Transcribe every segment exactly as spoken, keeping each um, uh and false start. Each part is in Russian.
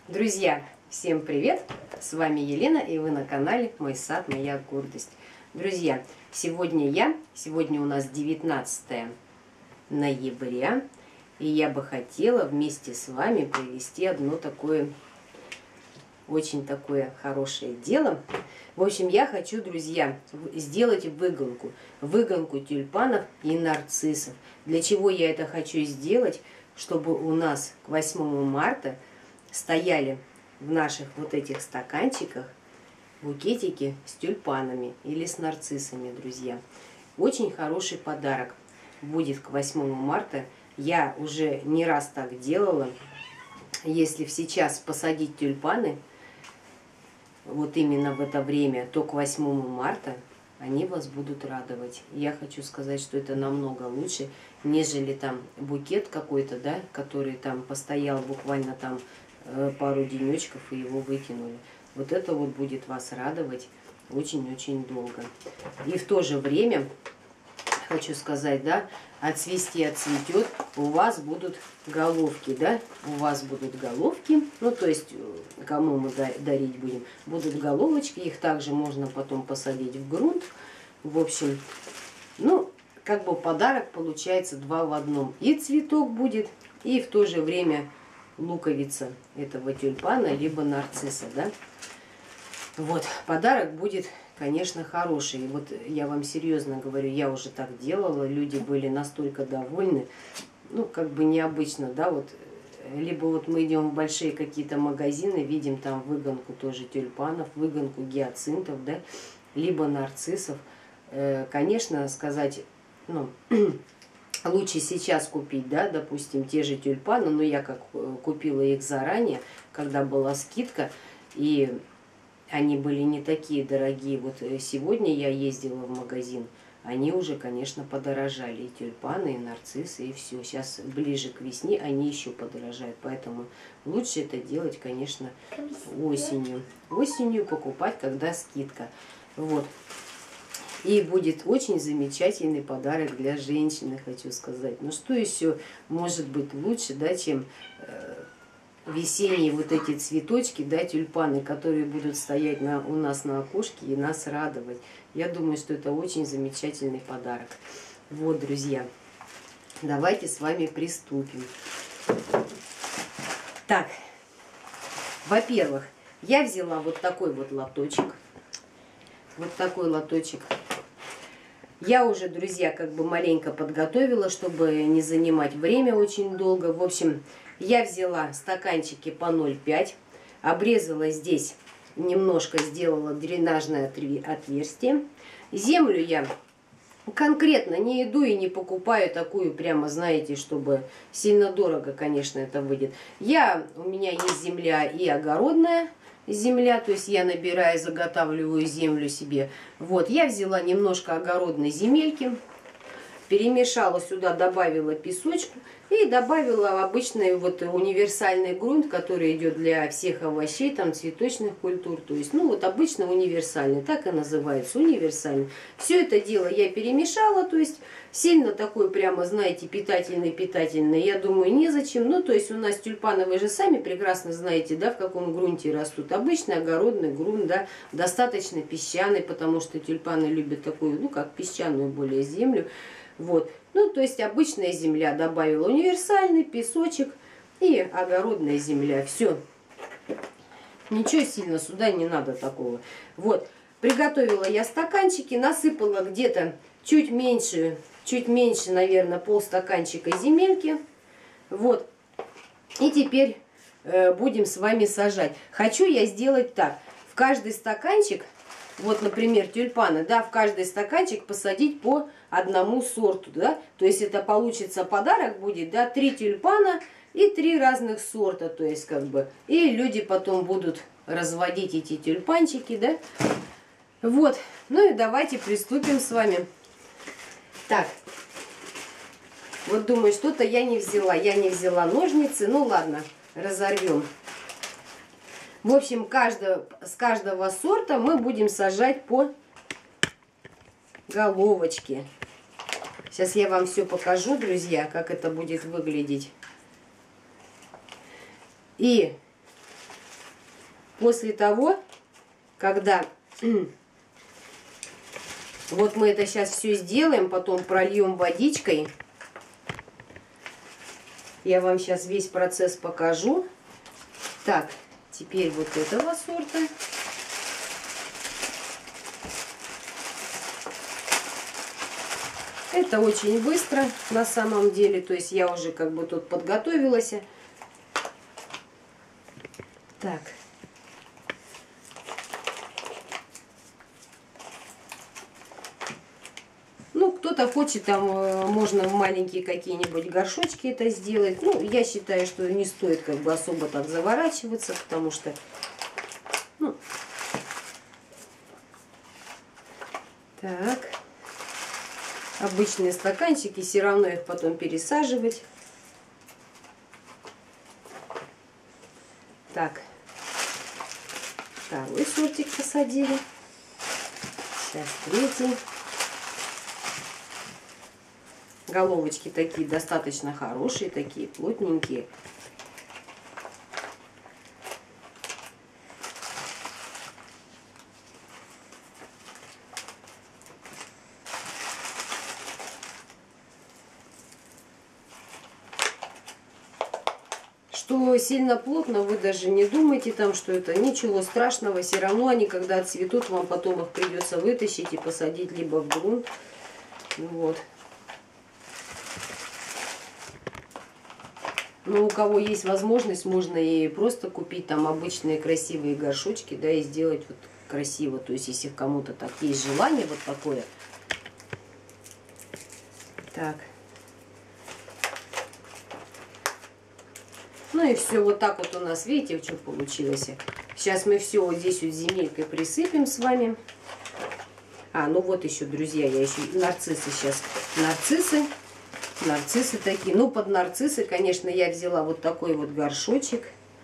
Друзья, всем привет! С вами Елена, и вы на канале Мой сад, моя гордость. Друзья, сегодня я, сегодня у нас девятнадцатое ноября, и я бы хотела вместе с вами провести одно такое, очень такое хорошее дело. В общем, я хочу, друзья, сделать выгонку, выгонку тюльпанов и нарциссов. Для чего я это хочу сделать? Чтобы у нас к восьмому марта стояли в наших вот этих стаканчиках букетики с тюльпанами или с нарциссами, друзья. Очень хороший подарок будет к восьмому марта. Я уже не раз так делала. Если сейчас посадить тюльпаны, вот именно в это время, то к восьмому марта они вас будут радовать. Я хочу сказать, что это намного лучше, нежели там букет какой-то, да, который там постоял буквально там пару денечков и его выкинули. Вот это вот будет вас радовать очень-очень долго. И в то же время, хочу сказать, да, отцвести отцветет, у вас будут головки, да, у вас будут головки, ну, то есть, кому мы дарить будем, будут головочки, их также можно потом посадить в грунт. В общем, ну, как бы подарок получается два в одном. И цветок будет, и в то же время луковица этого тюльпана, либо нарцисса, да. Вот, подарок будет, конечно, хороший. Вот я вам серьезно говорю, я уже так делала, люди были настолько довольны, ну, как бы необычно, да, вот. Либо вот мы идем в большие какие-то магазины, видим там выгонку тоже тюльпанов, выгонку гиацинтов, да, либо нарциссов. Конечно, сказать, ну, лучше сейчас купить, да, допустим, те же тюльпаны, но я как купила их заранее, когда была скидка, и они были не такие дорогие. Вот сегодня я ездила в магазин, они уже, конечно, подорожали, и тюльпаны, и нарциссы, и все. Сейчас ближе к весне они еще подорожают, поэтому лучше это делать, конечно, осенью. Осенью покупать, когда скидка. Вот. И будет очень замечательный подарок для женщины, хочу сказать. Ну что еще может быть лучше, да, чем э, весенние вот эти цветочки, да, тюльпаны, которые будут стоять на, у нас на окошке и нас радовать. Я думаю, что это очень замечательный подарок. Вот, друзья, давайте с вами приступим. Так, во-первых, я взяла вот такой вот лоточек. Вот такой лоточек. Я уже, друзья, как бы маленько подготовила, чтобы не занимать время очень долго. В общем, я взяла стаканчики по ноль целых пять, обрезала здесь, немножко сделала дренажное отверстие. Землю я конкретно не иду и не покупаю такую, прямо, знаете, чтобы сильно дорого, конечно, это выйдет. Я, у меня есть земля и огородная земля, то есть я набираю, заготавливаю землю себе. Вот, я взяла немножко огородной земельки, перемешала сюда, добавила песочку и добавила обычный вот универсальный грунт, который идет для всех овощей, там, цветочных культур. То есть, ну, вот обычно универсальный, так и называется, универсальный. Все это дело я перемешала, то есть, сильно такой прямо, знаете, питательный-питательный, я думаю, незачем. Ну, то есть, у нас тюльпаны, вы же сами прекрасно знаете, да, в каком грунте растут. Обычный огородный грунт, да, достаточно песчаный, потому что тюльпаны любят такую, ну, как песчаную более землю. Вот, ну, то есть обычная земля, добавила универсальный, песочек и огородная земля. Все. Ничего сильно сюда не надо такого. Вот, приготовила я стаканчики, насыпала где-то чуть меньше, чуть меньше, наверное, полстаканчика земельки. Вот, и теперь э, будем с вами сажать. Хочу я сделать так, в каждый стаканчик, вот, например, тюльпаны, да, в каждый стаканчик посадить по одному сорту, да, то есть это получится подарок будет, да, три тюльпана и три разных сорта, то есть как бы, и люди потом будут разводить эти тюльпанчики, да, вот, ну и давайте приступим с вами. Так, вот думаю, что-то я не взяла, я не взяла ножницы, ну ладно, разорвем. В общем, каждого, с каждого сорта мы будем сажать по головочке. Сейчас я вам все покажу, друзья, как это будет выглядеть. И после того, когда вот мы это сейчас все сделаем, потом прольем водичкой. Я вам сейчас весь процесс покажу. Так, теперь вот этого сорта. Это очень быстро на самом деле. То есть я уже как бы тут подготовилась. Так. Ну, кто-то хочет, там можно в маленькие какие-нибудь горшочки это сделать. Ну, я считаю, что не стоит как бы особо так заворачиваться, потому что, ну, так, обычные стаканчики, все равно их потом пересаживать. Так, второй сортик посадили. Сейчас третий. Головочки такие достаточно хорошие, такие плотненькие. Что сильно плотно, вы даже не думайте там, что это ничего страшного. Все равно они, когда отцветут, вам потом их придется вытащить и посадить либо в грунт. Вот. Но у кого есть возможность, можно и просто купить там обычные красивые горшочки, да, и сделать вот красиво. То есть, если кому-то так есть желание вот такое. Так. Ну и все, вот так вот у нас, видите, что получилось. Сейчас мы все вот здесь вот земелькой присыпем с вами. А, ну вот еще, друзья, я еще нарциссы сейчас. Нарциссы. Нарциссы такие. Ну, под нарциссы, конечно, я взяла вот такой вот горшочек.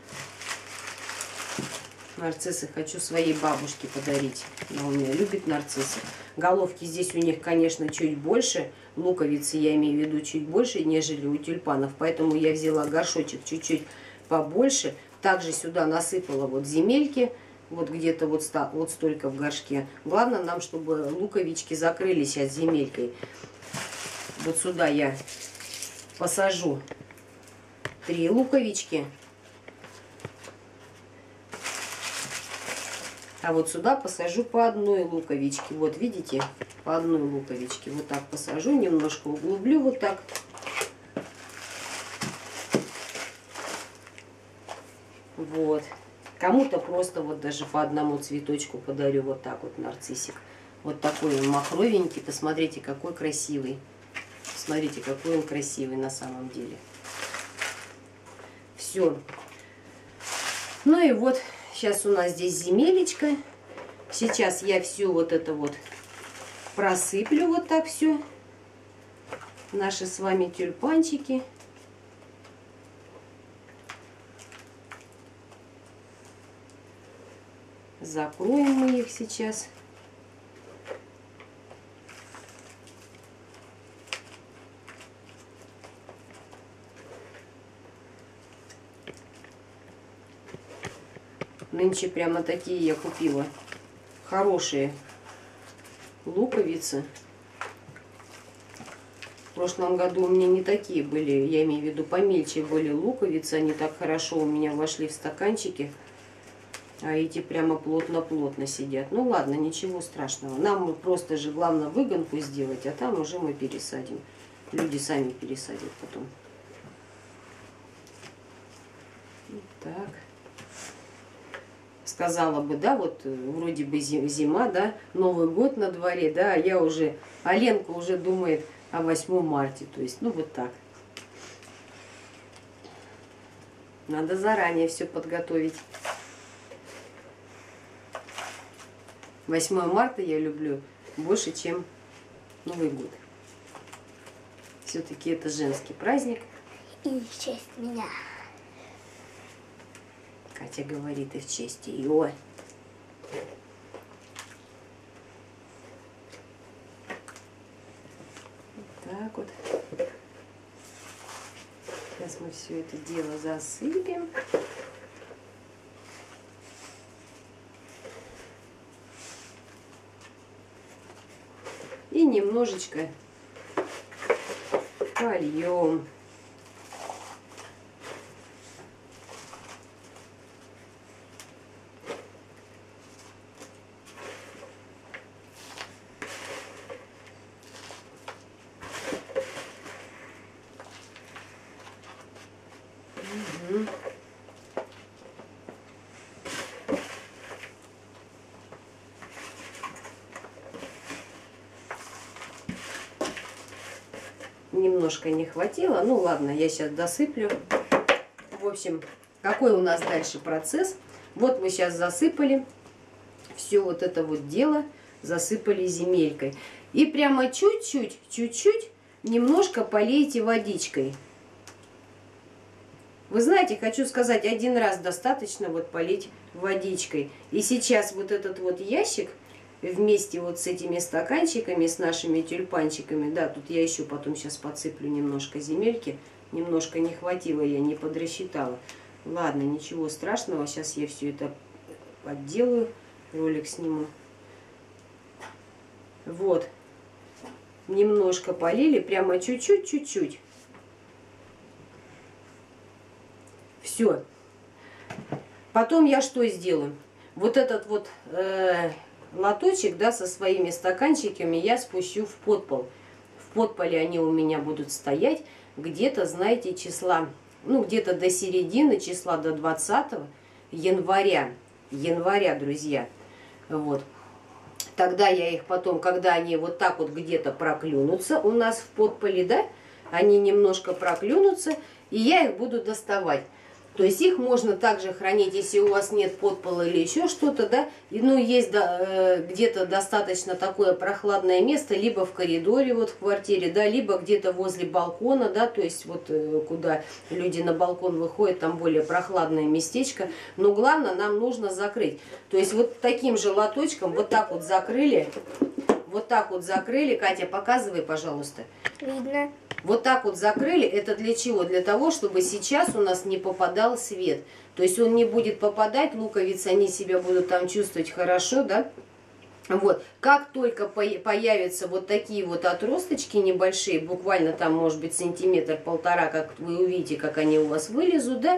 Нарциссы хочу своей бабушке подарить. Она у меня любит нарциссы. Головки здесь у них, конечно, чуть больше. Луковицы, я имею в виду, чуть больше, нежели у тюльпанов. Поэтому я взяла горшочек чуть-чуть побольше. Также сюда насыпала вот земельки. Вот где-то вот, вот столько в горшке. Главное нам, чтобы луковички закрылись сейчас земелькой. Вот сюда я посажу три луковички. А вот сюда посажу по одной луковичке. Вот видите, по одной луковичке. Вот так посажу, немножко углублю вот так. Вот. Кому-то просто вот даже по одному цветочку подарю вот так вот нарциссик. Вот такой он махровенький. Посмотрите, какой красивый. Смотрите, какой он красивый на самом деле. Все. Ну и вот, сейчас у нас здесь земелечко. Сейчас я все вот это вот просыплю вот так все. Наши с вами тюльпанчики. Закроем мы их сейчас. Нынче прямо такие я купила хорошие луковицы. В прошлом году у меня не такие были, я имею в виду помельче были луковицы. Они так хорошо у меня вошли в стаканчики. А эти прямо плотно-плотно сидят. Ну ладно, ничего страшного. Нам просто же главное выгонку сделать, а там уже мы пересадим. Люди сами пересадят потом. Вот так. Сказала бы, да, вот вроде бы зима, да, Новый год на дворе, да, а я уже, а Ленка уже думает о восьмом марте, то есть, ну вот так. Надо заранее все подготовить. восьмое марта я люблю больше, чем Новый год. Все-таки это женский праздник. И в честь меня. Катя говорит, и в честь ее. Так вот. Сейчас мы все это дело засыпем. немножечко польем. Угу. Немножко не хватило. Ну ладно, я сейчас досыплю. В общем, какой у нас дальше процесс? Вот мы сейчас засыпали все вот это вот дело, засыпали земелькой. И прямо чуть-чуть, чуть-чуть немножко полейте водичкой. Вы знаете, хочу сказать, один раз достаточно вот полить водичкой. И сейчас вот этот вот ящик вместе вот с этими стаканчиками, с нашими тюльпанчиками, да, тут я еще потом сейчас подсыплю немножко земельки, немножко не хватило, я не подрасчитала. Ладно, ничего страшного, сейчас я все это отделаю, ролик сниму. Вот, немножко полили, прямо чуть-чуть, чуть-чуть. Все. Потом я что сделаю? Вот этот вот э, лоточек, да, со своими стаканчиками я спущу в подпол. В подполе они у меня будут стоять где-то, знаете, числа, ну, где-то до середины, числа до двадцатого января. Января, друзья. Вот. Тогда я их потом, когда они вот так вот где-то проклюнутся у нас в подполе, да, они немножко проклюнутся, и я их буду доставать. То есть их можно также хранить, если у вас нет подпола или еще что-то, да, и, ну, есть да, э, где-то достаточно такое прохладное место, либо в коридоре, вот в квартире, да, либо где-то возле балкона, да, то есть вот э, куда люди на балкон выходят, там более прохладное местечко. Но главное, нам нужно закрыть. То есть вот таким же лоточком вот так вот закрыли, вот так вот закрыли. Катя, показывай, пожалуйста. Видно. Вот так вот закрыли. Это для чего? Для того, чтобы сейчас у нас не попадал свет. То есть он не будет попадать, луковицы, они себя будут там чувствовать хорошо, да? Вот. Как только появятся вот такие вот отросточки небольшие, буквально там, может быть, сантиметр-полтора, как вы увидите, как они у вас вылезут, да?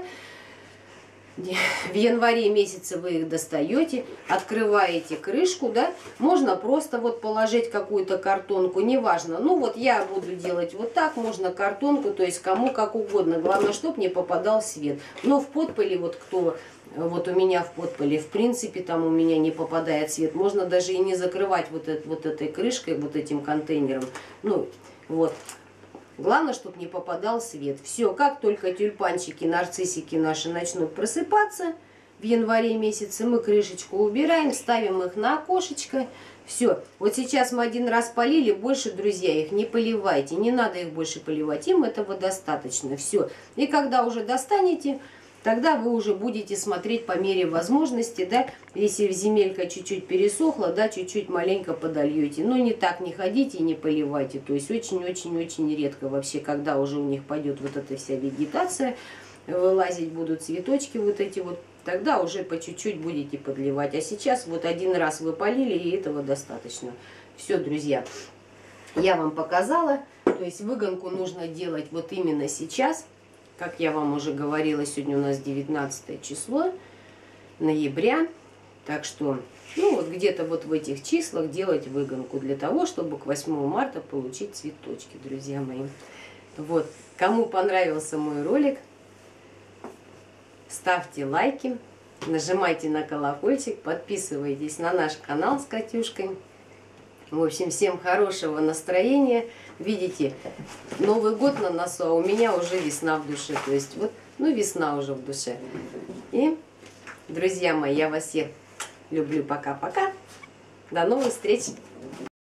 В январе месяце вы их достаете, открываете крышку, да, можно просто вот положить какую-то картонку, неважно. Ну вот я буду делать вот так, можно картонку, то есть кому как угодно. Главное, чтобы не попадал свет. Но в подполе, вот кто, вот у меня в подполе, в принципе, там у меня не попадает свет. Можно даже и не закрывать вот, это, вот этой крышкой, вот этим контейнером. Ну, вот. Главное, чтобы не попадал свет. Все, как только тюльпанчики, нарциссики наши начнут просыпаться в январе месяце, мы крышечку убираем, ставим их на окошечко. Все. Вот сейчас мы один раз полили, больше, друзья, их не поливайте. Не надо их больше поливать, им этого достаточно. Все. И когда уже достанете, тогда вы уже будете смотреть по мере возможности, да, если земелька чуть-чуть пересохла, да, чуть-чуть маленько подольете. Но не так не ходите и не поливайте. То есть очень-очень-очень редко вообще, когда уже у них пойдет вот эта вся вегетация, вылазить будут цветочки вот эти вот, тогда уже по чуть-чуть будете подливать. А сейчас вот один раз вы полили, и этого достаточно. Все, друзья, я вам показала. То есть выгонку нужно делать вот именно сейчас. Как я вам уже говорила, сегодня у нас девятнадцатое число ноября. Так что, ну вот где-то вот в этих числах делать выгонку для того, чтобы к восьмому марта получить цветочки, друзья мои. Вот. Кому понравился мой ролик, ставьте лайки, нажимайте на колокольчик, подписывайтесь на наш канал с Катюшкой. В общем, всем хорошего настроения. Видите, Новый год на носу, а у меня уже весна в душе. То есть вот, ну, весна уже в душе. И, друзья мои, я вас всех люблю. Пока-пока. До новых встреч.